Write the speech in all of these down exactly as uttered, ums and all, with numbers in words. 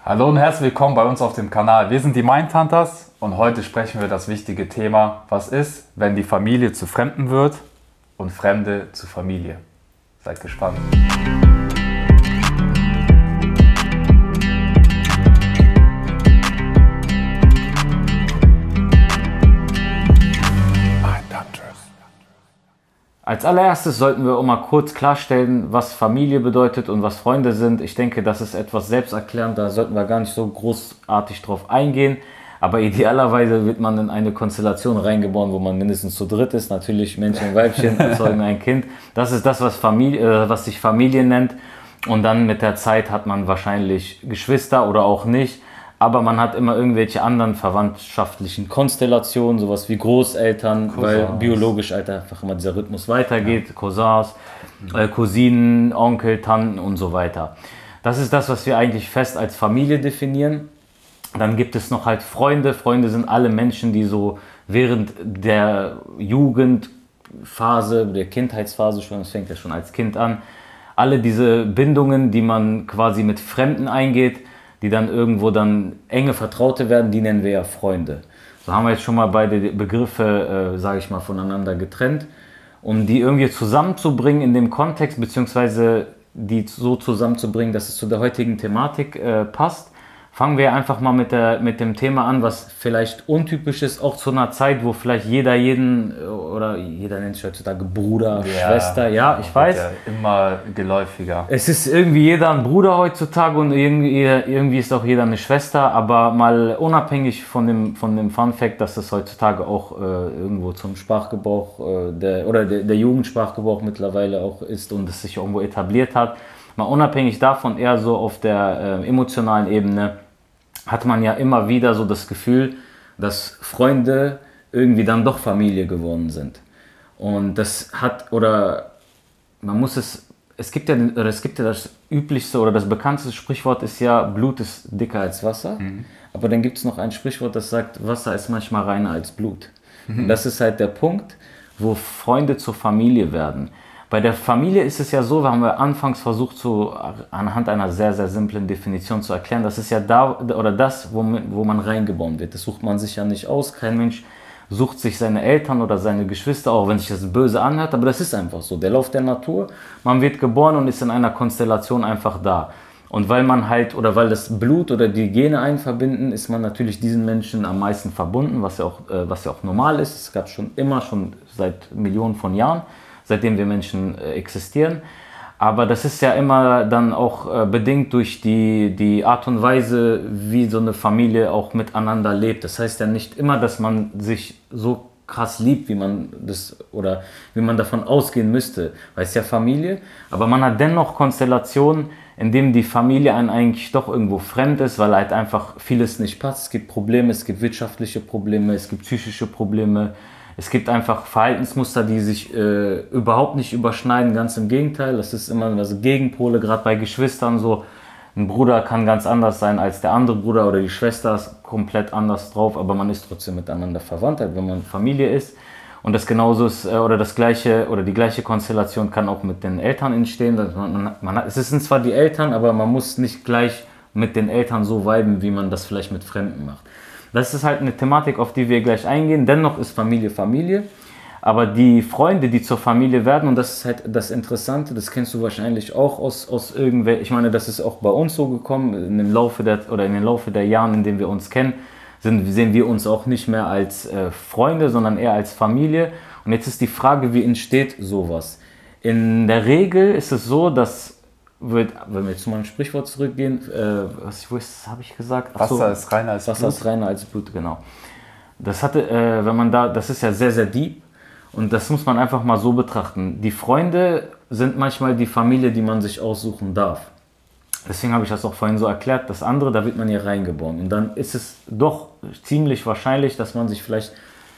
Hallo und herzlich willkommen bei uns auf dem Kanal. Wir sind die Mindhunters und heute sprechen wir das wichtige Thema, was ist, wenn die Familie zu Fremden wird und Fremde zu Familie. Seid gespannt. Als allererstes sollten wir auch mal kurz klarstellen, was Familie bedeutet und was Freunde sind. Ich denke, das ist etwas selbsterklärend, da sollten wir gar nicht so großartig drauf eingehen. Aber idealerweise wird man in eine Konstellation reingeboren, wo man mindestens zu dritt ist. Natürlich Männchen und Weibchen erzeugen ein Kind. Das ist das, was, Familie, äh, was sich Familie nennt. Und dann mit der Zeit hat man wahrscheinlich Geschwister oder auch nicht. Aber man hat immer irgendwelche anderen verwandtschaftlichen Konstellationen, sowas wie Großeltern, Cousins. Weil biologisch halt einfach immer dieser Rhythmus weitergeht, ja. Cousins, äh, Cousinen, Onkel, Tanten und so weiter. Das ist das, was wir eigentlich fest als Familie definieren. Dann gibt es noch halt Freunde. Freunde sind alle Menschen, die so während der Jugendphase, der Kindheitsphase schon, das fängt ja schon als Kind an, alle diese Bindungen, die man quasi mit Fremden eingeht, die dann irgendwo dann enge Vertraute werden, die nennen wir ja Freunde. So haben wir jetzt schon mal beide Begriffe, äh, sage ich mal, voneinander getrennt. Um die irgendwie zusammenzubringen in dem Kontext, beziehungsweise die so zusammenzubringen, dass es zu der heutigen Thematik äh, passt, fangen wir einfach mal mit, der, mit dem Thema an, was vielleicht untypisch ist, auch zu einer Zeit, wo vielleicht jeder jeden, oder jeder nennt sich heutzutage Bruder, ja, Schwester, ja, ich weiß. Ja, immer geläufiger. Es ist irgendwie jeder ein Bruder heutzutage und irgendwie, irgendwie ist auch jeder eine Schwester, aber mal unabhängig von dem, von dem Fun Fact, dass das heutzutage auch äh, irgendwo zum Sprachgebrauch äh, der, oder der, der Jugendsprachgebrauch mittlerweile auch ist und es sich irgendwo etabliert hat, mal unabhängig davon, eher so auf der äh, emotionalen Ebene, hat man ja immer wieder so das Gefühl, dass Freunde irgendwie dann doch Familie geworden sind. Und das hat, oder man muss es, es gibt ja, oder es gibt ja das üblichste oder das bekannteste Sprichwort ist ja, Blut ist dicker als Wasser. Mhm. Aber dann gibt es noch ein Sprichwort, das sagt, Wasser ist manchmal reiner als Blut. Mhm. Und das ist halt der Punkt, wo Freunde zur Familie werden. Bei der Familie ist es ja so, wir haben wir anfangs versucht, so anhand einer sehr, sehr simplen Definition zu erklären, das ist ja da oder das, wo man, wo man reingeboren wird. Das sucht man sich ja nicht aus. Kein Mensch sucht sich seine Eltern oder seine Geschwister, auch wenn sich das böse anhört, aber das ist einfach so. Der Lauf der Natur, man wird geboren und ist in einer Konstellation einfach da. Und weil man halt, oder weil das Blut oder die Gene einen verbinden, ist man natürlich diesen Menschen am meisten verbunden, was ja auch, äh, was ja auch normal ist. Es gab schon immer, schon seit Millionen von Jahren, seitdem wir Menschen äh, existieren. Aber das ist ja immer dann auch äh, bedingt durch die, die Art und Weise, wie so eine Familie auch miteinander lebt. Das heißt ja nicht immer, dass man sich so krass liebt, wie man das oder wie man davon ausgehen müsste. Weil es ja Familie, aber man hat dennoch Konstellationen, in denen die Familie einem eigentlich doch irgendwo fremd ist, weil halt einfach vieles nicht passt. Es gibt Probleme, es gibt wirtschaftliche Probleme, es gibt psychische Probleme. Es gibt einfach Verhaltensmuster, die sich äh, überhaupt nicht überschneiden, ganz im Gegenteil. Das ist immer also Gegenpole, gerade bei Geschwistern so. Ein Bruder kann ganz anders sein als der andere Bruder oder die Schwester ist komplett anders drauf, aber man ist trotzdem miteinander verwandt, wenn man Familie ist. Und das genauso ist, äh, oder das gleiche, oder die gleiche Konstellation kann auch mit den Eltern entstehen. Man, man, man hat, es sind zwar die Eltern, aber man muss nicht gleich mit den Eltern so viben, wie man das vielleicht mit Fremden macht. Das ist halt eine Thematik, auf die wir gleich eingehen. Dennoch ist Familie Familie. Aber die Freunde, die zur Familie werden, und das ist halt das Interessante, das kennst du wahrscheinlich auch aus, aus irgendwelchen, ich meine, das ist auch bei uns so gekommen, in dem Laufe der, oder in den Laufe der Jahren, in denen wir uns kennen, sind, sehen wir uns auch nicht mehr als äh, Freunde, sondern eher als Familie. Und jetzt ist die Frage, wie entsteht sowas? In der Regel ist es so, dass Wird, wenn wir jetzt zu meinem Sprichwort zurückgehen, äh, was, was habe ich gesagt? Ach Wasser so, ist reiner als Wasser Blut. ist reiner als Blut, genau. Das hatte, äh, wenn man da, das ist ja sehr, sehr deep und das muss man einfach mal so betrachten. Die Freunde sind manchmal die Familie, die man sich aussuchen darf. Deswegen habe ich das auch vorhin so erklärt. Das andere, da wird man hier reingeboren und dann ist es doch ziemlich wahrscheinlich, dass man sich vielleicht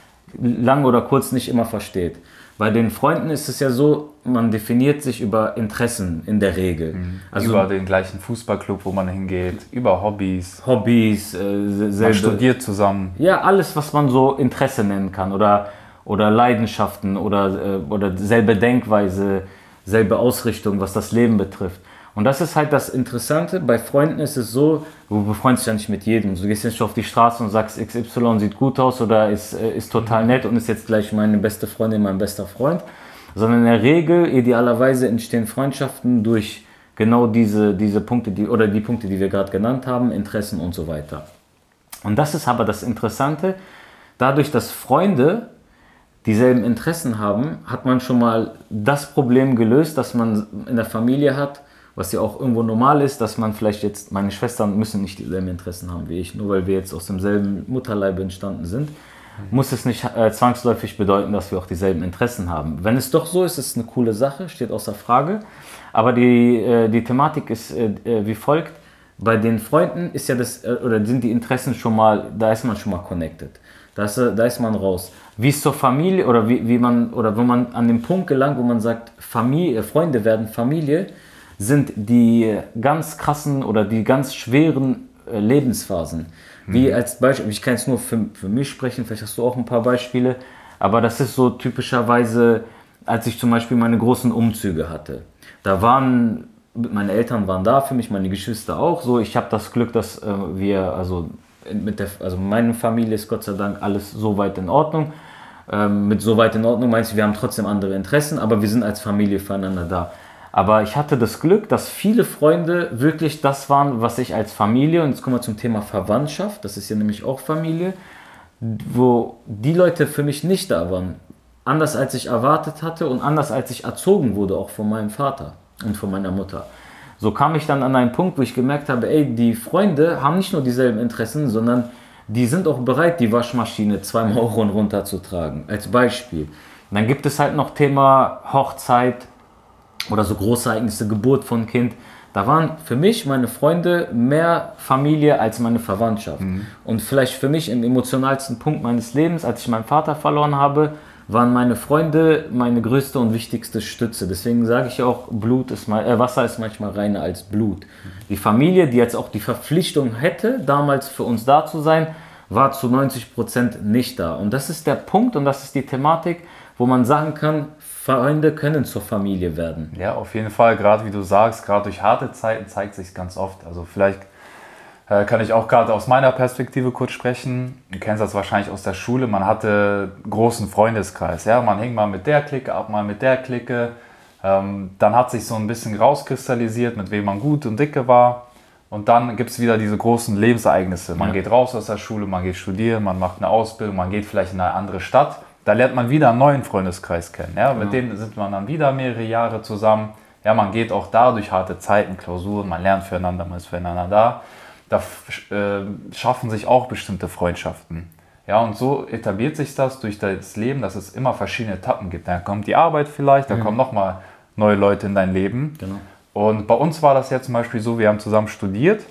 lang oder kurz nicht immer versteht. Bei den Freunden ist es ja so, man definiert sich über Interessen in der Regel. Mhm. Also über den gleichen Fußballclub, wo man hingeht, über Hobbys. Hobbys, äh, selbe, man studiert zusammen. Ja, alles, was man so Interesse nennen kann oder, oder Leidenschaften oder, äh, oder selbe Denkweise, selbe Ausrichtung, was das Leben betrifft. Und das ist halt das Interessante. Bei Freunden ist es so, du befreundest dich ja nicht mit jedem. Du gehst nicht auf die Straße und sagst, X Y sieht gut aus oder ist, ist total nett und ist jetzt gleich meine beste Freundin, mein bester Freund. Sondern in der Regel, idealerweise, entstehen Freundschaften durch genau diese, diese Punkte, die, oder die Punkte, die wir gerade genannt haben, Interessen und so weiter. Und das ist aber das Interessante. Dadurch, dass Freunde dieselben Interessen haben, hat man schon mal das Problem gelöst, das man in der Familie hat, was ja auch irgendwo normal ist, dass man vielleicht jetzt, meine Schwestern müssen nicht dieselben Interessen haben wie ich, nur weil wir jetzt aus demselben Mutterleib entstanden sind, muss es nicht äh, zwangsläufig bedeuten, dass wir auch dieselben Interessen haben. Wenn es doch so ist, ist es eine coole Sache, steht außer Frage. Aber die, äh, die Thematik ist äh, wie folgt. Bei den Freunden ist ja das, äh, oder sind die Interessen schon mal, da ist man schon mal connected. Da ist, da ist man raus. Wie es zur Familie, oder wie, wie man, oder wenn man an den Punkt gelangt, wo man sagt, Familie, Freunde werden Familie, sind die ganz krassen oder die ganz schweren äh, Lebensphasen. Wie mhm. als Beispiel, ich kann jetzt nur für, für mich sprechen, vielleicht hast du auch ein paar Beispiele, aber das ist so typischerweise, als ich zum Beispiel meine großen Umzüge hatte. Da waren, meine Eltern waren da für mich, meine Geschwister auch so. Ich habe das Glück, dass äh, wir, also mit der, also meine Familie ist Gott sei Dank alles so weit in Ordnung. Ähm, mit so weit in Ordnung meinst du, wir haben trotzdem andere Interessen, aber wir sind als Familie füreinander da. Aber ich hatte das Glück, dass viele Freunde wirklich das waren, was ich als Familie, und jetzt kommen wir zum Thema Verwandtschaft, das ist ja nämlich auch Familie, wo die Leute für mich nicht da waren. Anders als ich erwartet hatte und anders als ich erzogen wurde, auch von meinem Vater und von meiner Mutter. So kam ich dann an einen Punkt, wo ich gemerkt habe, ey, die Freunde haben nicht nur dieselben Interessen, sondern die sind auch bereit, die Waschmaschine zweimal hoch und runter zu tragen, als Beispiel. Und dann gibt es halt noch Thema Hochzeit oder so Großereignisse, Geburt von Kind. Da waren für mich meine Freunde mehr Familie als meine Verwandtschaft. Mhm. Und vielleicht für mich im emotionalsten Punkt meines Lebens, als ich meinen Vater verloren habe, waren meine Freunde meine größte und wichtigste Stütze. Deswegen sage ich auch, Blut ist mal, äh, Wasser ist manchmal reiner als Blut. Die Familie, die jetzt auch die Verpflichtung hätte, damals für uns da zu sein, war zu neunzig Prozent nicht da. Und das ist der Punkt und das ist die Thematik, wo man sagen kann, Freunde können zur Familie werden. Ja, auf jeden Fall. Gerade wie du sagst, gerade durch harte Zeiten zeigt sich ganz oft. Also vielleicht äh, kann ich auch gerade aus meiner Perspektive kurz sprechen. Du kennst das wahrscheinlich aus der Schule. Man hatte einen großen Freundeskreis. Ja? Man hing mal mit der Clique ab, mal mit der Clique. Ähm, dann hat sich so ein bisschen rauskristallisiert, mit wem man gut und dicke war. Und dann gibt es wieder diese großen Lebensereignisse. Man ja. geht raus aus der Schule, man geht studieren, man macht eine Ausbildung, man geht vielleicht in eine andere Stadt. Da lernt man wieder einen neuen Freundeskreis kennen. Ja? Genau. Mit dem sind man dann wieder mehrere Jahre zusammen. Ja, man geht auch da durch harte Zeiten, Klausuren, man lernt füreinander, man ist füreinander da. Da äh, schaffen sich auch bestimmte Freundschaften. Ja, und so etabliert sich das durch das Leben, dass es immer verschiedene Etappen gibt. Da kommt die Arbeit vielleicht, da mhm. kommen nochmal neue Leute in dein Leben. Genau. Und bei uns war das jetzt zum Beispiel so, wir haben zusammen studiert,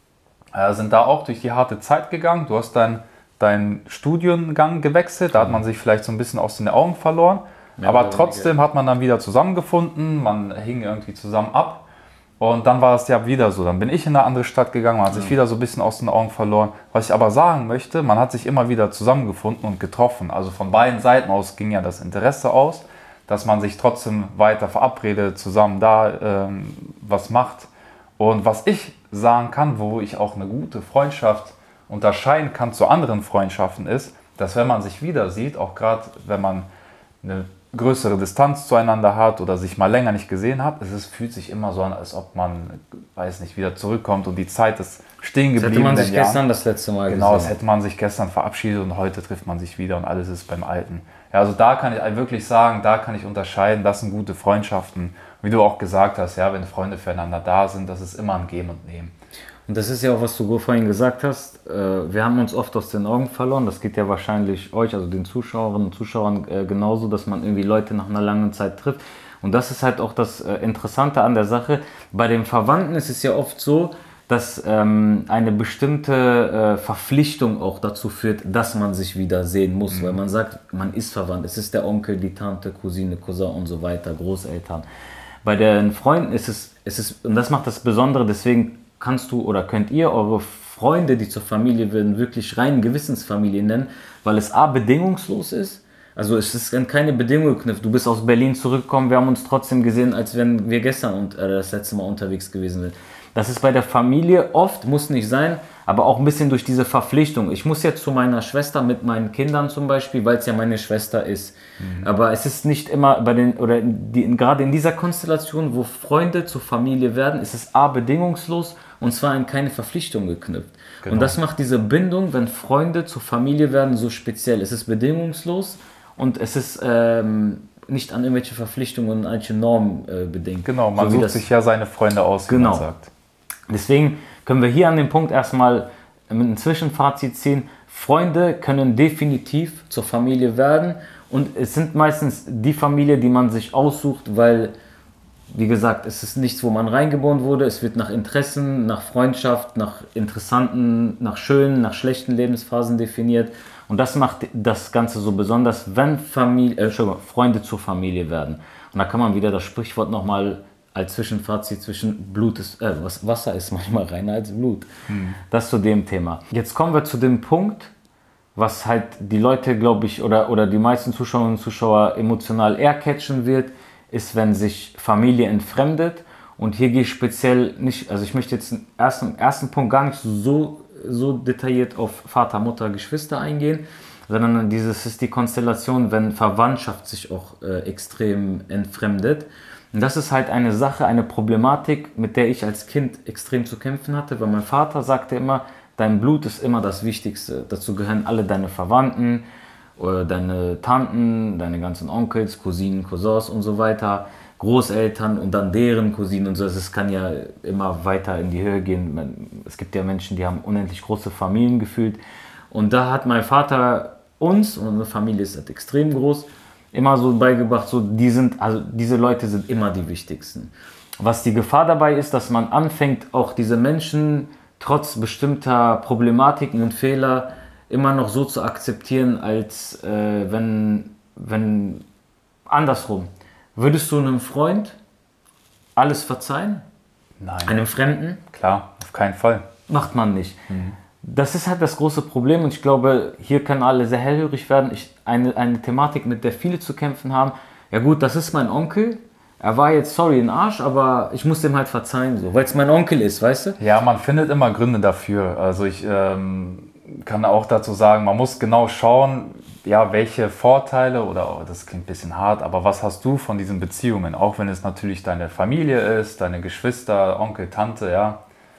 äh, sind da auch durch die harte Zeit gegangen. Du hast dann deinen Studiengang gewechselt, da hat man sich vielleicht so ein bisschen aus den Augen verloren, ja, aber trotzdem hat man dann wieder zusammengefunden, man hing irgendwie zusammen ab und dann war es ja wieder so, dann bin ich in eine andere Stadt gegangen, man hat sich wieder so ein bisschen aus den Augen verloren. Was ich aber sagen möchte, man hat sich immer wieder zusammengefunden und getroffen, also von beiden Seiten aus ging ja das Interesse aus, dass man sich trotzdem weiter verabredet, zusammen da ähm, was macht. Und was ich sagen kann, wo ich auch eine gute Freundschaft unterscheiden kann zu anderen Freundschaften ist, dass wenn man sich wieder sieht, auch gerade wenn man eine größere Distanz zueinander hat oder sich mal länger nicht gesehen hat, es ist, fühlt sich immer so an, als ob man, weiß nicht, wieder zurückkommt und die Zeit ist stehen geblieben. Das hätte man sich gestern das letzte Mal Genau, das hätte man sich gestern verabschiedet und heute trifft man sich wieder und alles ist beim Alten. Ja, also da kann ich wirklich sagen, da kann ich unterscheiden, das sind gute Freundschaften. Wie du auch gesagt hast, ja, wenn Freunde füreinander da sind, das ist immer ein Geben und Nehmen. Und das ist ja auch, was du vorhin gesagt hast, wir haben uns oft aus den Augen verloren, das geht ja wahrscheinlich euch, also den Zuschauerinnen und Zuschauern genauso, dass man irgendwie Leute nach einer langen Zeit trifft. Und das ist halt auch das Interessante an der Sache. Bei den Verwandten ist es ja oft so, dass eine bestimmte Verpflichtung auch dazu führt, dass man sich wieder sehen muss, mhm. weil man sagt, man ist verwandt, es ist der Onkel, die Tante, Cousine, Cousin und so weiter, Großeltern. Bei den Freunden ist es, ist es, und das macht das Besondere, deswegen kannst du oder könnt ihr eure Freunde, die zur Familie werden, wirklich rein Gewissensfamilie nennen, weil es a. bedingungslos ist, Also es ist an keine Bedingung geknüpft. Du bist aus Berlin zurückgekommen, wir haben uns trotzdem gesehen, als wenn wir gestern und, äh, das letzte Mal unterwegs gewesen sind. Das ist bei der Familie oft, muss nicht sein, aber auch ein bisschen durch diese Verpflichtung. Ich muss jetzt zu meiner Schwester mit meinen Kindern zum Beispiel, weil es ja meine Schwester ist. Mhm. Aber es ist nicht immer bei den, oder die, gerade in dieser Konstellation, wo Freunde zur Familie werden, ist es A, bedingungslos und zwar in keine Verpflichtung geknüpft. Genau. Und das macht diese Bindung, wenn Freunde zur Familie werden, so speziell. Es ist bedingungslos und es ist ähm, nicht an irgendwelche Verpflichtungen und irgendwelche Normen äh, bedingt. Genau, man so sucht sich ja seine Freunde aus, wie genau. man sagt. Deswegen können wir hier an dem Punkt erstmal mit einem Zwischenfazit ziehen. Freunde können definitiv zur Familie werden und es sind meistens die Familie, die man sich aussucht, weil, wie gesagt, es ist nichts, wo man reingeboren wurde. Es wird nach Interessen, nach Freundschaft, nach interessanten, nach schönen, nach schlechten Lebensphasen definiert. Und das macht das Ganze so besonders, wenn Familie, äh, Entschuldigung, Freunde zur Familie werden. Und da kann man wieder das Sprichwort nochmal als Zwischenfazit zwischen Blut ist, äh, was, Wasser ist manchmal reiner als Blut. Mhm. Das zu dem Thema. Jetzt kommen wir zu dem Punkt, was halt die Leute, glaube ich, oder, oder die meisten Zuschauerinnen und Zuschauer emotional eher catchen wird, ist, wenn sich Familie entfremdet. Und hier gehe ich speziell nicht, also ich möchte jetzt im ersten, ersten Punkt gar nicht so, so detailliert auf Vater, Mutter, Geschwister eingehen, sondern dieses ist die Konstellation, wenn Verwandtschaft sich auch äh, extrem entfremdet. Und das ist halt eine Sache, eine Problematik, mit der ich als Kind extrem zu kämpfen hatte, weil mein Vater sagte immer, dein Blut ist immer das Wichtigste. Dazu gehören alle deine Verwandten, oder deine Tanten, deine ganzen Onkels, Cousinen, Cousins und so weiter, Großeltern und dann deren Cousinen und so. Also es kann ja immer weiter in die Höhe gehen. Es gibt ja Menschen, die haben unendlich große Familien gefühlt. Und da hat mein Vater uns, und unsere Familie ist halt extrem groß, immer so beigebracht, so die sind, also diese Leute sind immer die wichtigsten. Was die Gefahr dabei ist, dass man anfängt, auch diese Menschen trotz bestimmter Problematiken und Fehler immer noch so zu akzeptieren, als äh, wenn, wenn andersrum. Würdest du einem Freund alles verzeihen? Nein. Einem Fremden? Klar, auf keinen Fall. Macht man nicht. Mhm. Das ist halt das große Problem und ich glaube, hier können alle sehr hellhörig werden. Ich, eine, eine Thematik, mit der viele zu kämpfen haben. Ja gut, das ist mein Onkel. Er war jetzt, sorry, ein Arsch, aber ich muss dem halt verzeihen, so, weil es mein Onkel ist, weißt du? Ja, man findet immer Gründe dafür. Also ich ähm, kann auch dazu sagen, man muss genau schauen, ja, welche Vorteile oder, oh, das klingt ein bisschen hart, aber was hast du von diesen Beziehungen? Auch wenn es natürlich deine Familie ist, deine Geschwister, Onkel, Tante, ja.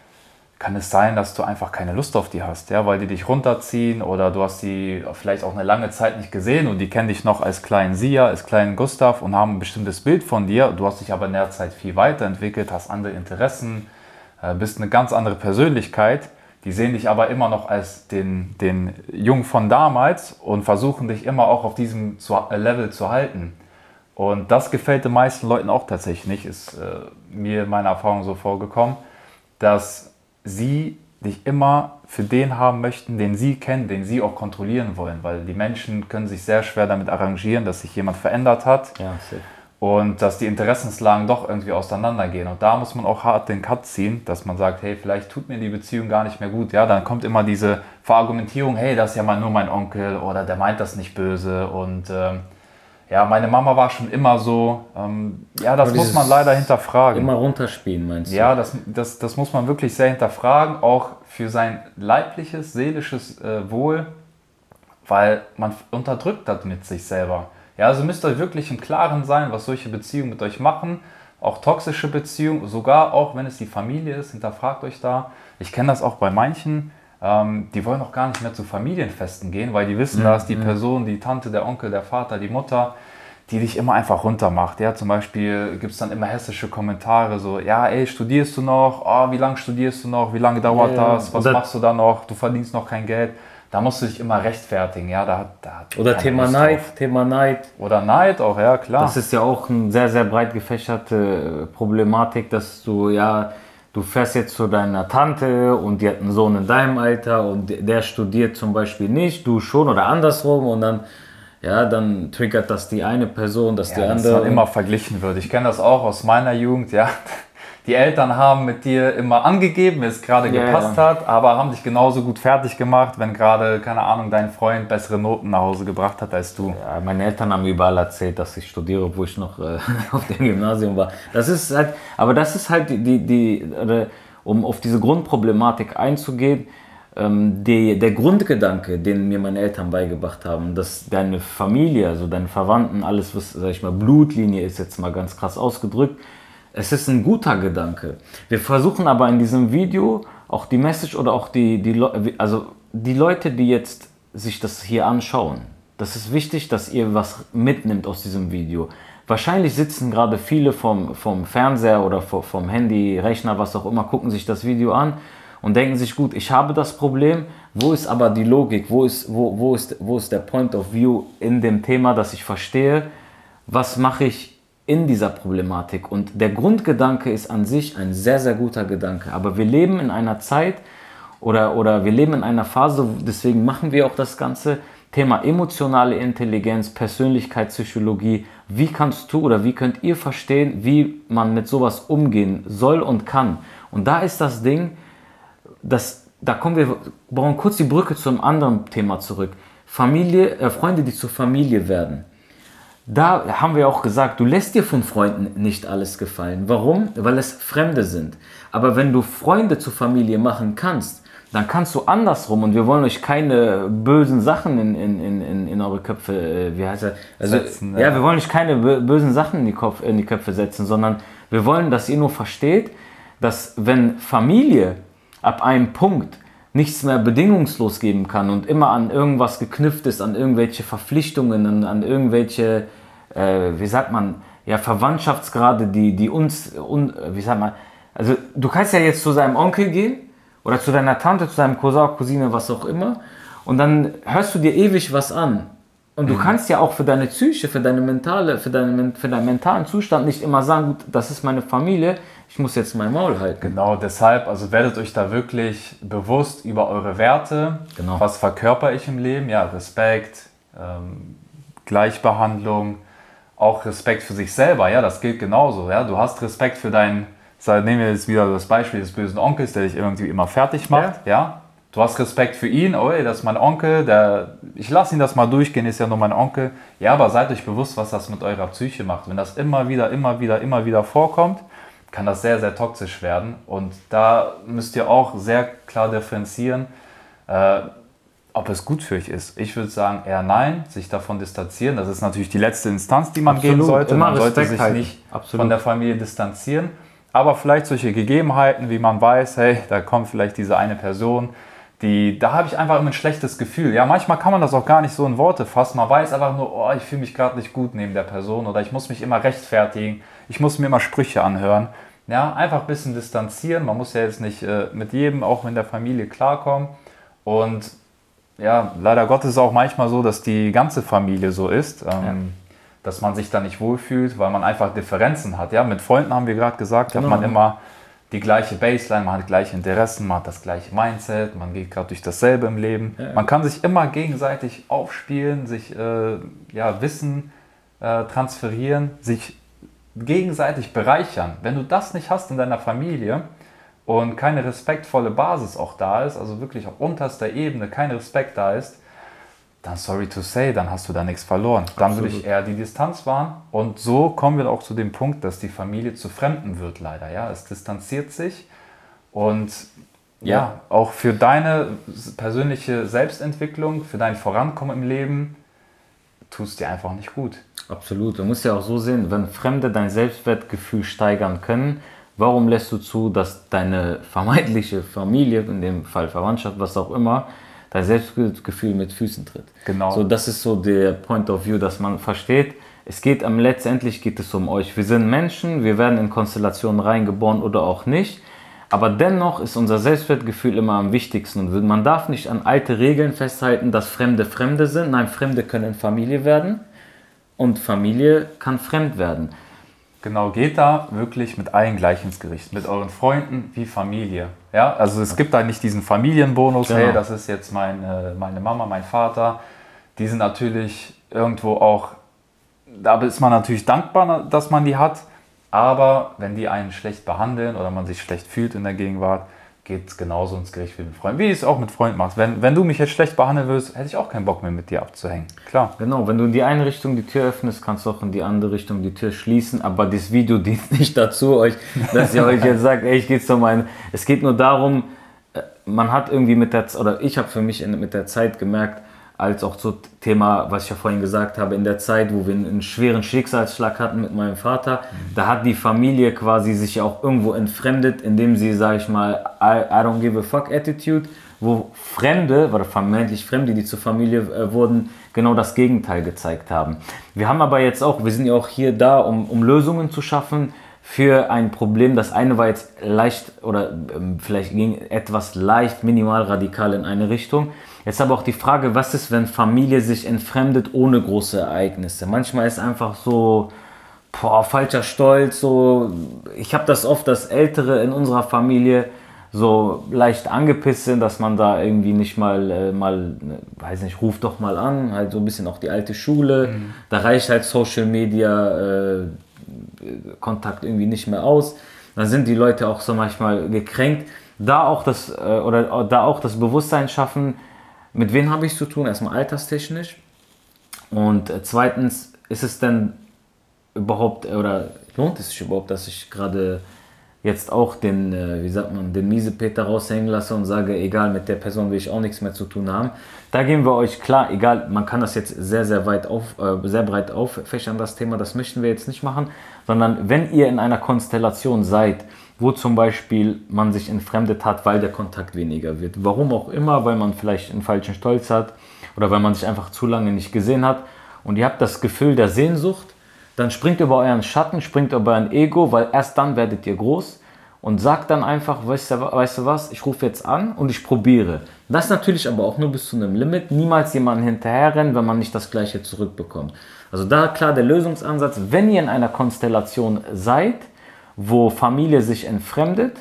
Kann es sein, dass du einfach keine Lust auf die hast, ja, weil die dich runterziehen oder du hast die vielleicht auch eine lange Zeit nicht gesehen und die kennen dich noch als kleinen Sia, als kleinen Gustav und haben ein bestimmtes Bild von dir. Du hast dich aber in der Zeit viel weiterentwickelt, hast andere Interessen, bist eine ganz andere Persönlichkeit. Die sehen dich aber immer noch als den, den Jungen von damals und versuchen dich immer auch auf diesem Level zu halten. Und das gefällt den meisten Leuten auch tatsächlich nicht, ist äh, mir in meiner Erfahrung so vorgekommen, dass sie dich immer für den haben möchten, den sie kennen, den sie auch kontrollieren wollen, weil die Menschen können sich sehr schwer damit arrangieren, dass sich jemand verändert hat ja, und dass die Interessenslagen doch irgendwie auseinandergehen. Und da muss man auch hart den Cut ziehen, dass man sagt, hey, vielleicht tut mir die Beziehung gar nicht mehr gut. Ja, dann kommt immer diese Verargumentierung, hey, das ist ja mal nur mein Onkel oder der meint das nicht böse und ähm, ja, meine Mama war schon immer so, ähm, ja, das muss man leider hinterfragen. Immer runterspielen, meinst du? Ja, das, das, das muss man wirklich sehr hinterfragen, auch für sein leibliches, seelisches äh, Wohl, weil man unterdrückt das mit sich selber. Ja, also müsst ihr wirklich im Klaren sein, was solche Beziehungen mit euch machen, auch toxische Beziehungen, sogar auch wenn es die Familie ist, hinterfragt euch da. Ich kenne das auch bei manchen, ähm, die wollen auch gar nicht mehr zu Familienfesten gehen, weil die wissen, mhm. da ist die Person, die Tante, der Onkel, der Vater, die Mutter, die dich immer einfach runtermacht. Ja, zum Beispiel gibt es dann immer hässliche Kommentare, so, ja, ey, studierst du noch? Oh, wie lange studierst du noch? Wie lange dauert ja, das? Was machst du da noch? Du verdienst noch kein Geld. Da musst du dich immer rechtfertigen. Ja, da, da Oder Thema Neid, Thema Neid. Oder Neid auch, ja, klar. Das ist ja auch eine sehr, sehr breit gefächerte Problematik, dass du, ja, du fährst jetzt zu deiner Tante und die hat einen Sohn in deinem Alter und der studiert zum Beispiel nicht, du schon oder andersrum und dann, ja, dann triggert das die eine Person, dass ja, die andere... Dass dann immer verglichen wird. Ich kenne das auch aus meiner Jugend, ja. die Eltern haben mit dir immer angegeben, wie es gerade Ja, gepasst ja. hat, aber haben dich genauso gut fertig gemacht, wenn gerade, keine Ahnung, dein Freund bessere Noten nach Hause gebracht hat als du. Ja, meine Eltern haben überall erzählt, dass ich studiere, obwohl ich noch äh, auf dem Gymnasium war. Das ist halt, aber das ist halt die, die, die äh, um auf diese Grundproblematik einzugehen, ähm, die, der Grundgedanke, den mir meine Eltern beigebracht haben, dass deine Familie, also deine Verwandten, alles was, sag ich mal, Blutlinie ist, jetzt mal ganz krass ausgedrückt, es ist ein guter Gedanke. Wir versuchen aber in diesem Video auch die Message oder auch die, die, Le- also die Leute, die jetzt sich das hier anschauen, das ist wichtig, dass ihr was mitnimmt aus diesem Video. Wahrscheinlich sitzen gerade viele vom, vom Fernseher oder vom, vom Handy, Rechner, was auch immer, gucken sich das Video an und denken sich, gut, ich habe das Problem, wo ist aber die Logik, wo ist, wo, wo ist, wo ist der Point of View in dem Thema, dass ich verstehe, was mache ich in dieser Problematik. Und der Grundgedanke ist an sich ein sehr, sehr guter Gedanke. Aber wir leben in einer Zeit oder, oder wir leben in einer Phase, deswegen machen wir auch das Ganze, Thema emotionale Intelligenz, Persönlichkeitspsychologie. Wie kannst du oder wie könnt ihr verstehen, wie man mit sowas umgehen soll und kann? Und da ist das Ding, dass, da kommen wir, brauchen kurz die Brücke zu einem anderen Thema zurück. Familie, äh, Freunde, die zur Familie werden. Da haben wir auch gesagt, du lässt dir von Freunden nicht alles gefallen. Warum? Weil es Fremde sind. Aber wenn du Freunde zur Familie machen kannst, dann kannst du andersrum, und wir wollen euch keine bösen Sachen in, in, in, in eure Köpfe, äh, wie heißt das? Also, Setzen, ja, ja. wir wollen euch keine bö- bösen Sachen in die, Kopf, in die Köpfe setzen, sondern wir wollen, dass ihr nur versteht, dass wenn Familie ab einem Punkt nichts mehr bedingungslos geben kann und immer an irgendwas geknüpft ist, an irgendwelche Verpflichtungen, an, an irgendwelche, äh, wie sagt man, ja, Verwandtschaftsgrade, die, die uns, un, wie sagt man, also du kannst ja jetzt zu seinem Onkel gehen oder zu deiner Tante, zu deinem Cousin, Cousine, was auch immer, und dann hörst du dir ewig was an. Und du mhm. kannst ja auch für deine Psyche, für deine mentale, für, deine, für deinen mentalen Zustand nicht immer sagen, gut, das ist meine Familie, ich muss jetzt mein Maul halten. Genau, deshalb, also werdet euch da wirklich bewusst über eure Werte. Genau. Was verkörper ich im Leben? Ja, Respekt, ähm, Gleichbehandlung, auch Respekt für sich selber. Ja, das gilt genauso. Ja, du hast Respekt für deinen, nehmen wir jetzt wieder das Beispiel des bösen Onkels, der dich irgendwie immer fertig macht. Ja. ja? Du hast Respekt für ihn, oh ey, das ist mein Onkel, der, ich lasse ihn das mal durchgehen, ist ja nur mein Onkel. Ja, aber seid euch bewusst, was das mit eurer Psyche macht. Wenn das immer wieder, immer wieder, immer wieder vorkommt, kann das sehr, sehr toxisch werden. Und da müsst ihr auch sehr klar differenzieren, äh, ob es gut für euch ist. Ich würde sagen, eher nein, sich davon distanzieren. Das ist natürlich die letzte Instanz, die man Absolut, gehen sollte. immer Man sollte Respekt sich halten. nicht Absolut. von der Familie distanzieren. Aber vielleicht solche Gegebenheiten, wie man weiß, hey, da kommt vielleicht diese eine Person, die, da habe ich einfach immer ein schlechtes Gefühl. Ja, manchmal kann man das auch gar nicht so in Worte fassen. Man weiß einfach nur, oh, ich fühle mich gerade nicht gut neben der Person oder ich muss mich immer rechtfertigen, ich muss mir immer Sprüche anhören. Ja, einfach ein bisschen distanzieren. Man muss ja jetzt nicht äh, mit jedem, auch in der Familie, klarkommen. Und ja, leider Gottes ist es auch manchmal so, dass die ganze Familie so ist, ähm, ja. dass man sich da nicht wohlfühlt, weil man einfach Differenzen hat. Ja, mit Freunden haben wir gerade gesagt, genau. hat man immer die gleiche Baseline, man hat gleiche Interessen, man hat das gleiche Mindset, man geht gerade durch dasselbe im Leben. Ja. Man kann sich immer gegenseitig aufspielen, sich äh, ja, Wissen äh, transferieren, sich gegenseitig bereichern. Wenn du das nicht hast in deiner Familie und keine respektvolle Basis auch da ist, also wirklich auf unterster Ebene kein Respekt da ist, dann sorry to say, dann hast du da nichts verloren. Dann Absolut. würde ich eher die Distanz wahren. Und so kommen wir auch zu dem Punkt, dass die Familie zu Fremden wird leider. Ja? Es distanziert sich und ja. ja, auch für deine persönliche Selbstentwicklung, für dein Vorankommen im Leben, tust dir einfach nicht gut. Absolut. Du musst ja auch so sehen, wenn Fremde dein Selbstwertgefühl steigern können, warum lässt du zu, dass deine vermeintliche Familie, in dem Fall Verwandtschaft, was auch immer, dein Selbstgefühl mit Füßen tritt? Genau. So, das ist so der Point of View, dass man versteht, es geht am letztendlich geht es um euch. Wir sind Menschen, wir werden in Konstellationen reingeboren oder auch nicht, aber dennoch ist unser Selbstwertgefühl immer am wichtigsten und man darf nicht an alte Regeln festhalten, dass Fremde Fremde sind. Nein, Fremde können Familie werden und Familie kann fremd werden. Genau, geht da wirklich mit allen gleich ins Gericht, mit euren Freunden wie Familie. Ja, also es gibt da nicht diesen Familienbonus, genau. Hey, das ist jetzt meine, meine Mama, mein Vater. Die sind natürlich irgendwo auch, da ist man natürlich dankbar, dass man die hat. Aber wenn die einen schlecht behandeln oder man sich schlecht fühlt in der Gegenwart, geht es genauso ins Gericht wie mit Freunden. Wie es auch mit Freunden macht. Wenn, wenn du mich jetzt schlecht behandeln würdest, hätte ich auch keinen Bock mehr mit dir abzuhängen. Klar. Genau, wenn du in die eine Richtung die Tür öffnest, kannst du auch in die andere Richtung die Tür schließen. Aber das Video dient nicht dazu, euch, dass ihr euch jetzt sagt, ey, ich geht's um ein. Es geht nur darum, man hat irgendwie mit der, oder ich habe für mich in, mit der Zeit gemerkt, als auch so Thema, was ich ja vorhin gesagt habe, in der Zeit, wo wir einen, einen schweren Schicksalsschlag hatten mit meinem Vater, mhm. da hat die Familie quasi sich auch irgendwo entfremdet, indem sie, sage ich mal, I, I don't give a fuck Attitude, wo Fremde, oder vermeintlich Fremde, die zur Familie äh, wurden, genau das Gegenteil gezeigt haben. Wir haben aber jetzt auch, wir sind ja auch hier da, um, um Lösungen zu schaffen für ein Problem. Das eine war jetzt leicht oder ähm, vielleicht ging etwas leicht, minimal radikal in eine Richtung. Jetzt aber auch die Frage, was ist, wenn Familie sich entfremdet ohne große Ereignisse? Manchmal ist einfach so, boah, falscher Stolz, so, ich habe das oft, dass Ältere in unserer Familie so leicht angepisst sind, dass man da irgendwie nicht mal, äh, mal, weiß nicht, ruft doch mal an, halt so ein bisschen auch die alte Schule, mhm. da reicht halt Social Media äh, Kontakt irgendwie nicht mehr aus, dann sind die Leute auch so manchmal gekränkt. Da auch das, äh, oder da auch das Bewusstsein schaffen, mit wem habe ich zu tun? Erstmal alterstechnisch. Und äh, zweitens, ist es denn überhaupt, oder lohnt es sich überhaupt, dass ich gerade jetzt auch den, äh, wie sagt man, den Miesepeter raushängen lasse und sage, egal, mit der Person will ich auch nichts mehr zu tun haben. Da geben wir euch klar, egal, man kann das jetzt sehr, sehr weit auf, äh, sehr breit auffächern, das Thema, das möchten wir jetzt nicht machen, sondern wenn ihr in einer Konstellation seid, wo zum Beispiel man sich entfremdet hat, weil der Kontakt weniger wird. Warum auch immer, weil man vielleicht einen falschen Stolz hat oder weil man sich einfach zu lange nicht gesehen hat und ihr habt das Gefühl der Sehnsucht, dann springt über euren Schatten, springt über euer Ego, weil erst dann werdet ihr groß und sagt dann einfach, weißt du, weißt du was, ich rufe jetzt an und ich probiere. Das natürlich aber auch nur bis zu einem Limit, niemals jemanden hinterherrennen, wenn man nicht das Gleiche zurückbekommt. Also da klar der Lösungsansatz, wenn ihr in einer Konstellation seid, wo Familie sich entfremdet,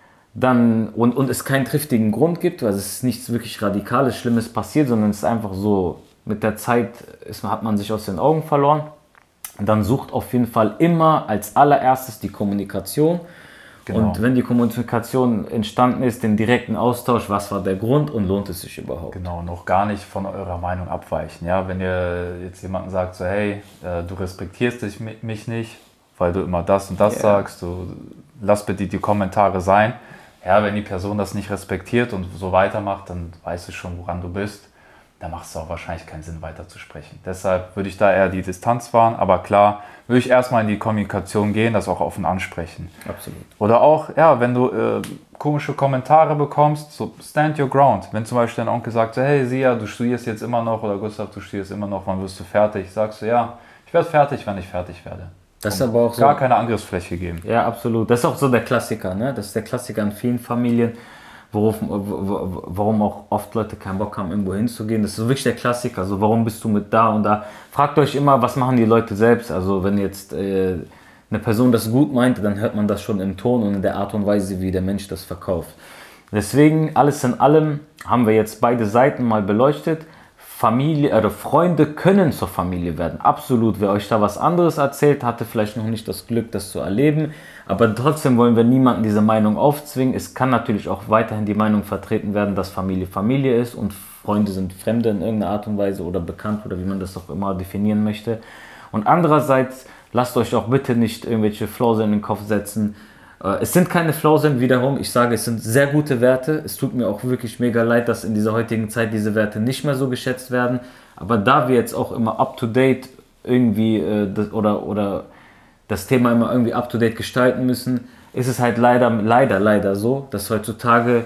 dann, und, und es keinen triftigen Grund gibt, weil es ist nichts wirklich Radikales, Schlimmes passiert, sondern es ist einfach so, mit der Zeit ist, hat man sich aus den Augen verloren, dann sucht auf jeden Fall immer als allererstes die Kommunikation. Genau. Und wenn die Kommunikation entstanden ist, den direkten Austausch, was war der Grund und lohnt es sich überhaupt? Genau, noch gar nicht von eurer Meinung abweichen. Ja, wenn ihr jetzt jemanden sagt, so hey, äh, du respektierst dich, mich nicht, weil du immer das und das yeah. sagst, du, lass bitte die Kommentare sein. Ja, wenn die Person das nicht respektiert und so weitermacht, dann weißt du schon, woran du bist. Da macht es auch wahrscheinlich keinen Sinn, weiter zu sprechen. Deshalb würde ich da eher die Distanz wahren, aber klar, würde ich erstmal in die Kommunikation gehen, das auch offen ansprechen. Absolut. Oder auch, ja, wenn du äh, komische Kommentare bekommst, so stand your ground. Wenn zum Beispiel dein Onkel sagt, so, hey Sia, du studierst jetzt immer noch, oder Gustav, du studierst immer noch, wann wirst du fertig? Sagst du, ja, ich werde fertig, wenn ich fertig werde. Das ist aber auch so, gar keine Angriffsfläche geben. Ja, absolut. Das ist auch so der Klassiker, ne? Das ist der Klassiker in vielen Familien, worauf, warum auch oft Leute keinen Bock haben, irgendwo hinzugehen. Das ist so wirklich der Klassiker. Also warum bist du mit da und da? Fragt euch immer, was machen die Leute selbst? Also wenn jetzt äh, eine Person das gut meint, dann hört man das schon im Ton und in der Art und Weise, wie der Mensch das verkauft. Deswegen, alles in allem, haben wir jetzt beide Seiten mal beleuchtet. Familie oder Freunde können zur Familie werden. Absolut. Wer euch da was anderes erzählt, hatte vielleicht noch nicht das Glück, das zu erleben. Aber trotzdem wollen wir niemandem diese Meinung aufzwingen. Es kann natürlich auch weiterhin die Meinung vertreten werden, dass Familie Familie ist und Freunde sind Fremde in irgendeiner Art und Weise oder bekannt oder wie man das auch immer definieren möchte. Und andererseits, lasst euch auch bitte nicht irgendwelche Flausen in den Kopf setzen. Es sind keine Flausen, wiederum, ich sage, es sind sehr gute Werte. Es tut mir auch wirklich mega leid, dass in dieser heutigen Zeit diese Werte nicht mehr so geschätzt werden. Aber da wir jetzt auch immer up-to-date irgendwie äh, das, oder, oder das Thema immer irgendwie up-to-date gestalten müssen, ist es halt leider, leider, leider so, dass heutzutage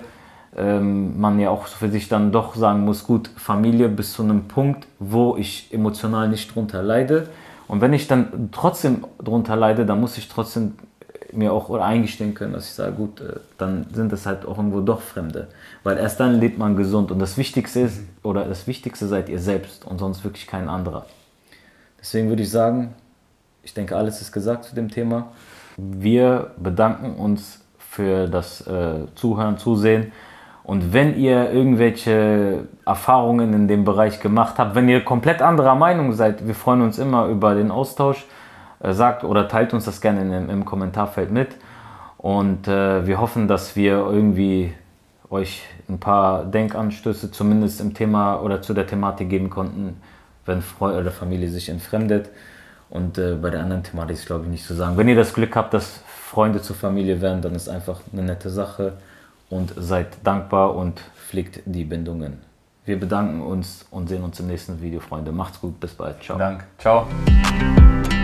ähm, man ja auch für sich dann doch sagen muss, gut, Familie bis zu einem Punkt, wo ich emotional nicht drunter leide. Und wenn ich dann trotzdem drunter leide, dann muss ich trotzdem mir auch oder eingestehen können, dass ich sage, gut, dann sind es halt auch irgendwo doch Fremde. Weil erst dann lebt man gesund und das Wichtigste ist, oder das Wichtigste seid ihr selbst und sonst wirklich kein anderer. Deswegen würde ich sagen, ich denke, alles ist gesagt zu dem Thema. Wir bedanken uns für das äh, Zuhören, Zusehen und wenn ihr irgendwelche Erfahrungen in dem Bereich gemacht habt, wenn ihr komplett anderer Meinung seid, wir freuen uns immer über den Austausch. Äh, sagt oder teilt uns das gerne im, im Kommentarfeld mit. Und äh, wir hoffen, dass wir irgendwie euch ein paar Denkanstöße zumindest im Thema oder zu der Thematik geben konnten, wenn Freund oder Familie sich entfremdet. Und äh, bei der anderen Thematik ist, glaube ich, nicht zu sagen. Wenn ihr das Glück habt, dass Freunde zur Familie werden, dann ist einfach eine nette Sache. Und seid dankbar und pflegt die Bindungen. Wir bedanken uns und sehen uns im nächsten Video, Freunde. Macht's gut, bis bald. Ciao. Danke. Ciao.